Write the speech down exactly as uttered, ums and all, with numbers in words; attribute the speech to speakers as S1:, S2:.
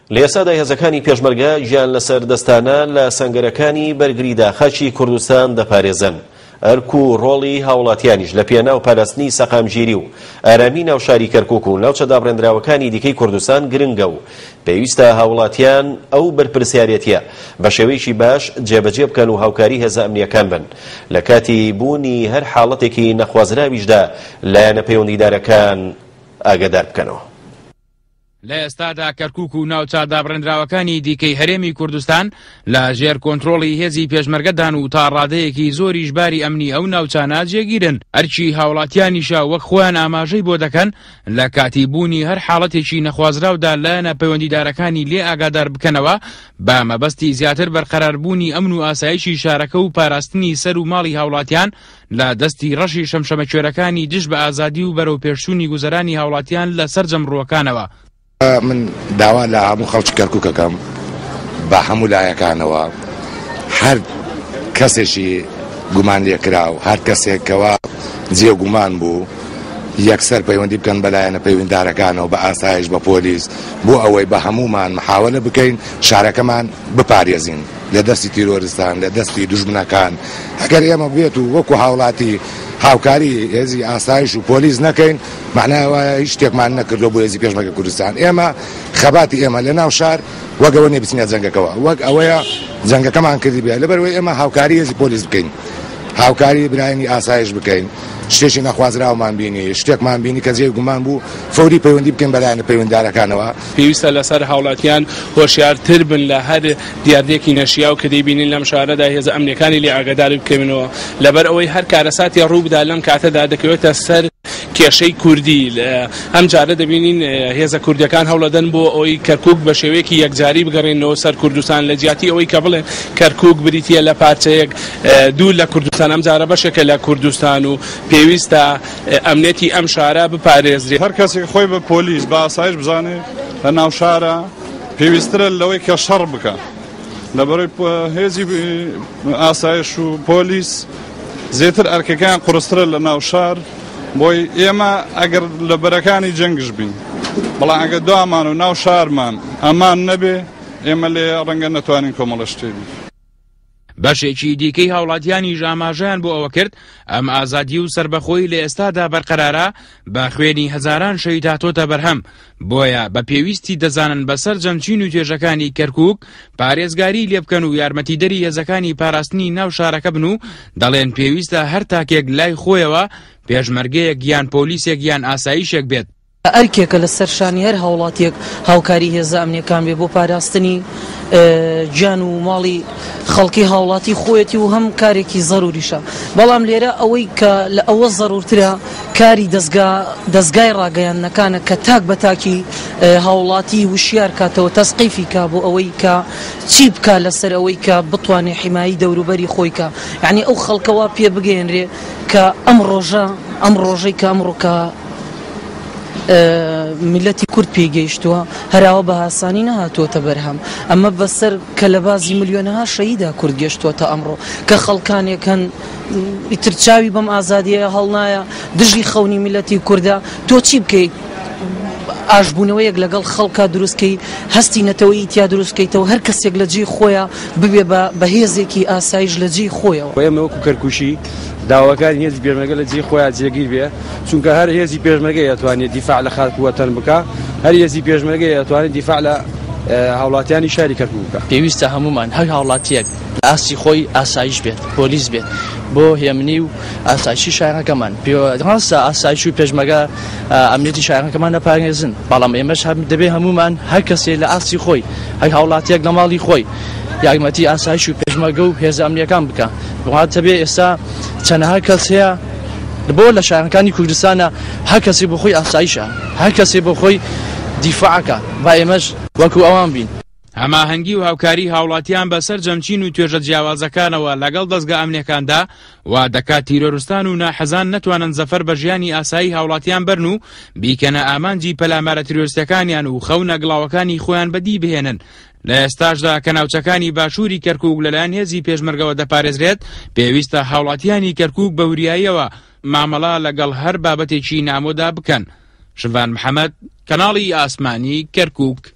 S1: لە ئێستادا هێزەکانی پێشمەرگە ژیان لەسەر دەستانە لە سەنگەرەکانی بەرگریدا خەڵکی کوردستان دەپارێزن. ئەرک و ڕۆڵی هاوڵاتیانیش لە پێناو پاراستنی سەقامگیری و ئارامی ناوشاری کەرکووک و ناوچە دابڕێنراوەکانی دیکەی کوردستان گرنگە و پێویستە هاوڵاتیان ئەو بەرپرسیارەتیە بە شێوەیەکی باش جێبەجێ بکەن و هاوکاری هێزە ئەمنیەکان بن لە کاتی بوونی هەر حاڵەتێکی نەخوازراویشدا لایەنە پەیوەندیدارەکان ئاگادار بکەنەوە.
S2: لە ئێستادا کەرکووک و ناوچە دابڕێنراوەکانی دیکەی هەرێمی کوردستان لە ژێر کۆنتڕۆڵی هێزی پێشمەرگەدان و تا ڕادەیەکی زۆریش باری ئەمنی ئەو ناوچانە جێگیرن. ئەرچی هاوڵاتیانیشە وەک خۆیان ئاماژەی بۆ دەکەن لە کاتی بوونی هەر حاڵەتێکی نەخوازراودا لایەنە پەیوەندیدارەکانی لێ ئاگادار بکەنەوە بە مەبەستی زیاتر بەرقەراربوونی ئەمن و ئاسایشی شارەکە و پاراستنی سەر و ماڵی هاوڵاتیان لە دەستی ڕەشی شەمشەمەکوێرەکانی دژ بە ئازادی و بەرەو پێشچوونی گوزەرانی هاوڵاتیان لە سەر جەمڕووەکانەوە.
S3: من داوا لە هەموو خەڵکی کەرکووکەکەم بە هەموو لایەکانەوە هەر کەسێکی گومان لێکرا و هەر کەسێکەوە جێ گومان بوو یەکسەر پەیوەندی بکەن بەلایەنە پەیوەندیدارەکانەوە بە ئاسایش بە پۆلیس بۆ ئەوەی بە هەمومان محاولە بکەین شارەکەمان بپارێزین لە دەستی تیرۆریستان لە دەستی دوژمنەکان. ئەگەر ئێمە بێت و وەکو هاوڵاتی هاوکاری هێزی ئاسایش و پۆلیس نەکەین معناوە هیچ شتێکمان نەکردو بۆ هێزی پێشمەرگە کوردستان. ئێمە خەباتی ئێمە لە ناو شار وەگەوە نێ بچینە جەنگەکەوە وەک ئەوەیە جەنگەکەمان کردی بێ لەبەرەوەی ئێمە هاوکاری هێزی پۆلیس بکەین هاوکاری برایانی ئاسایش بکەین شتێکی نەخوازراومان بینی شتێکمان بینی کە جێ گومان بوو فەوری پەیوەندی بکەین بەلایەنە پەیوەندیدارەکانەوە.
S4: پێویستە لەسەر هاوڵاتیان هۆشیارتر بن لە هەر دیاردێکی نەشیاو کە دەیبینین لەم شارەدا هێزە ئەمنیەکانی لێ ئاگادار بکەینەوە لەبەر ئەوەی هەر کارەساتی ڕوو بدا لەم کاتەدا دەکەوێتە سەر کێشەی کوردی. ئەم جارە دەبینین هێزە کوردەکان هەوڵەدەن بۆ ئەوەی کەرکووک بە شێوەیەکی یەکجاری بگەڕێنەوە سەر کوردستان لە جیاتی ئەوەی کە بڵێ کەرکووک بریتیە لە پارچەیەک دوو لە کوردستان. ئەم جارە بەشێکە لە کوردستان و پێویستە ئەمنێتی ئەم شارە بپارێزرێت.
S5: هەر کەسێک خۆی بە پۆلیس بە ئاسایش بزانێ لە ناو شارە پێویسترە لەوەی کە شەڕ بکە لەبەرەوەی هێزی ئاسایش و پۆلیس زێتر ئەرکەکان قورسترە لە ناو شار بۆی ئێمە ئەگەر لە بەرەکانی جەنگش بین بەڵام ئەگەر دوامان و ناو شارمان ئەمان نەبێ ئێمە لێ ڕەنگە نەتوانین کۆمەڵە شتێبین.
S2: بەشێکی دیکەی هاوڵاتیانی ژاماژەیان بۆ ئەوە کرد ئەم ئازادی و سربەخۆی لە ئێستادا بەرقەرارە بە خوێنی هەزاران شەهید هاتۆتە بەرهەم بۆیە بە پێویستی دەزانن بەسەر جەمچین و توێژەکانی کەرکووک پارێزگاری لێ بکەن و یارمەتیدەری هێزەکانی پاراستنی ناو شارەکە بن و دەڵێن پێویستە هەر تاکێک لای خۆیەوە پێشمەرگەیەک یان پۆلیسێک یان ئاسایشێک بێت.
S6: ئەرکێکە لە سەرشانی هەر هاوڵاتیەک هاوکاری هێزە ئەمنیەکان بێ بۆ پاراستنی گیان و ماڵی خەڵکی هاوڵاتی خۆیەتی و هەم کارێکی زەروریشە. بەڵام لێرە ئەوەی کە لە ئەوە زەرورترە کاری دەستگای ڕاگەیاندنەکانە کە تاک بە تاکی هاوڵاتی وشیار کاتەوە تەسقیفی کا بۆ ئەوەی کە چی بکە لەسەر ئەوەی کە بتوانێ حیمایی دەوروبەری خۆی کە یعنی ئەو خەڵکەوە پێ بگەێنرێ کە ئەم ڕۆژە ئەم ڕۆژەی کە ئەمڕۆکە ملەتی کورد پێگەیشتووە هەراوە بە هاسانی نەهاتووەتە بەرهەم ئەمە بەسەر کە لە بازی ملیۆنەها شەهیدا کورد گەشتووەتە ئەمڕۆ کە خەڵکانێکن ئیتر چاوی بەم ئازادیە هەڵنایە دژی خەونی ملەتی کووردە تۆ چی بکەیت ئاشبوونەوەیەک لەگەڵ خەڵکا دروستکەی هەستی نەتەوەی ئیتیا دروستکەیتەوە هەر کەسێک لە جێی خۆیە ببێ بە هێزێکی ئاسایش لە جێی خۆیەوە.
S7: ئێمە وەکو کەرکووشی داواکاری هێزی پێشمەرگە لە جێی خۆیان جێگیر بێ چونکە هەر هێزی پێشمەرگە دەتوانێت دیفاع لە خەڵک وەتەن بکە هەر هێزی پێشمەرگە دەتوانێت دیفاع لە هاوڵاتیانی شاری کەرکووک بکە.
S8: پێویستە هەمومان هەر هاوڵاتیەک لە ئاستی خۆی ئاسایش بێت پۆلیس بێت بۆ هێمنی و ئاسایشی شارەکەمان ڕاستە ئاسایش و پێشمەرگە ئەمنیەتی شارەکەمان نەپارێزن بەڵام ئێمەش دەبێت هەمومان هەر کەسێ لە ئاستی خۆی هەر هاوڵاتیەک لە ماڵی خۆی یارمەتی ئاسایش و پێشمەرگە و هێزە ئەمنیەکان بکە. واتە بێ ئێستا چەندەها کەس هەیە بۆ لە شارەکانی کوردستانە هەر کەسێ بۆ خۆی ئاسایشە هەر کەسێ بۆ خۆی دیفاعەکە با ئێمەش وەکو ئەوان بین.
S2: هەماهەنگی و هاوکاری هاوڵاتیان بەسەر جەمچین و توێژە جیاوازەکانەوە لەگەڵ دەستگا ئەمنیەکاندا وا دەکات تیرۆریستان و ناحەزان نەتوانن زەفەر بە ژیانی ئاسایی هاوڵاتیان بەرن و بیکەنە ئامانجی پەلامارە تیرۆریستەکانیان و خەونە گڵاوەکانی خۆیان بەدی بهێنن. لە ئێستاشدا کە ناوچەکانی باشووری کەرکووک لەلایەن هێزی پێشمەرگەوە دەپارێزرێت پێویستە هاوڵاتیانی کەرکووک بە وریاییەوە مامەڵە لەگەڵ هەر بابەتێکی نامۆدا بکەن. شڤان محەممەد، کەناڵی ئاسمانی کەرکووک.